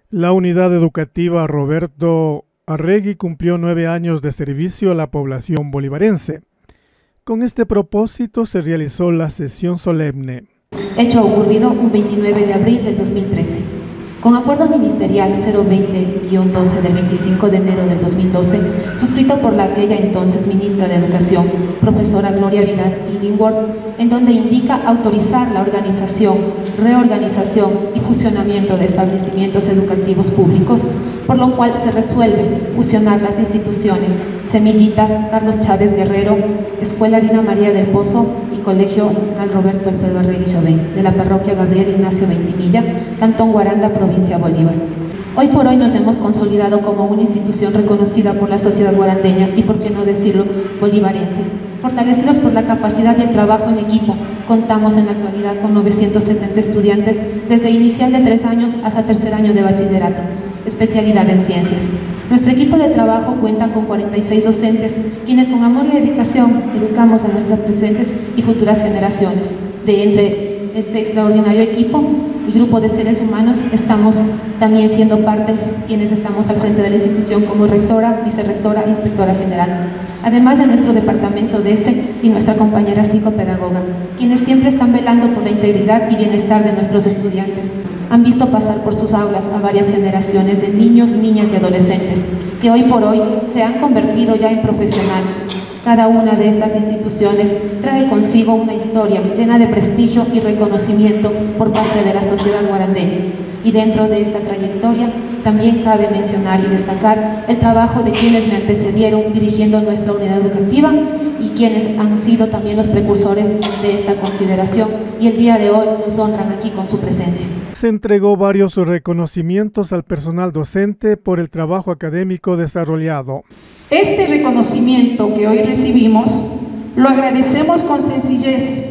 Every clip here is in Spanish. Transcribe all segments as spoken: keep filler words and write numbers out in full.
La unidad educativa Roberto Arregui cumplió nueve años de servicio a la población bolivarense. Con este propósito se realizó la sesión solemne. Hecho ocurrido un veintinueve de abril de dos mil trece. Con acuerdo ministerial cero veinte guión doce del veinticinco de enero del dos mil doce, suscrito por la aquella entonces ministra de Educación, profesora Gloria Vidal Illingworth, en donde indica autorizar la organización, reorganización y fusionamiento de establecimientos educativos públicos, por lo cual se resuelve fusionar las instituciones Semillitas Carlos Chávez Guerrero, Escuela Dina María del Pozo y Colegio Nacional Roberto Alfredo Arregui Chauvin, de la parroquia Gabriel Ignacio Ventimilla, Cantón Guaranda, provincia Bolívar. Hoy por hoy nos hemos consolidado como una institución reconocida por la sociedad guarandeña y, por qué no decirlo, bolivarense. Fortalecidos por la capacidad y el trabajo en equipo, contamos en la actualidad con novecientos setenta estudiantes desde inicial de tres años hasta tercer año de bachillerato, especialidad en ciencias. Nuestro equipo de trabajo cuenta con cuarenta y seis docentes, quienes con amor y dedicación educamos a nuestras presentes y futuras generaciones. De entre este extraordinario equipo y grupo de seres humanos, estamos también siendo parte, quienes estamos al frente de la institución como rectora, vicerrectora e inspectora general, además de nuestro departamento de E S E y nuestra compañera psicopedagoga, quienes siempre están velando por la integridad y bienestar de nuestros estudiantes. Han visto pasar por sus aulas a varias generaciones de niños, niñas y adolescentes, que hoy por hoy se han convertido ya en profesionales. Cada una de estas instituciones trae consigo una historia llena de prestigio y reconocimiento por parte de la sociedad guarandeña. Y dentro de esta trayectoria también cabe mencionar y destacar el trabajo de quienes me antecedieron dirigiendo nuestra unidad educativa y quienes han sido también los precursores de esta consideración y el día de hoy nos honran aquí con su presencia. Se entregó varios reconocimientos al personal docente por el trabajo académico desarrollado. Este reconocimiento que hoy recibimos lo agradecemos con sencillez.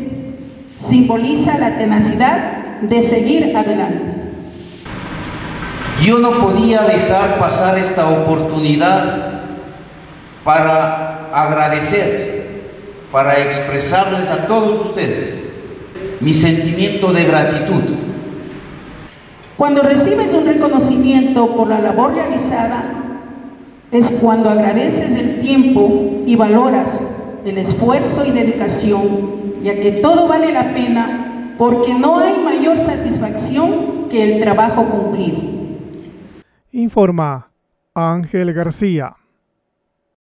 Simboliza la tenacidad de seguir adelante. Yo no podía dejar pasar esta oportunidad para agradecer, para expresarles a todos ustedes mi sentimiento de gratitud. Cuando recibes un reconocimiento por la labor realizada, es cuando agradeces el tiempo y valoras el esfuerzo y dedicación, ya que todo vale la pena porque no hay mayor satisfacción que el trabajo cumplido. Informa Ángel García.